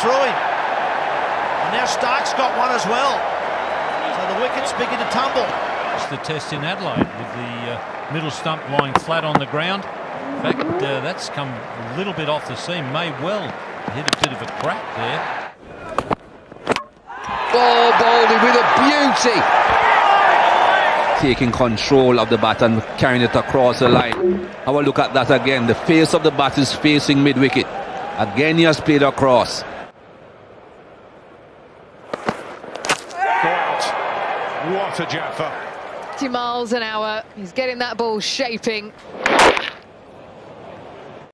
throwing. And now Starc's got one as well. So the wicket's begin to tumble. It's the test in Adelaide with the middle stump lying flat on the ground. In fact, that's come a little bit off the seam. May well hit a bit of a crack there. Oh, Baldy with a beauty. Taking control of the bat and carrying it across the line. Have a look at that again. The face of the bat is facing mid-wicket. Again, he has played across. What a Jaffa. 50 miles an hour. He's getting that ball shaping.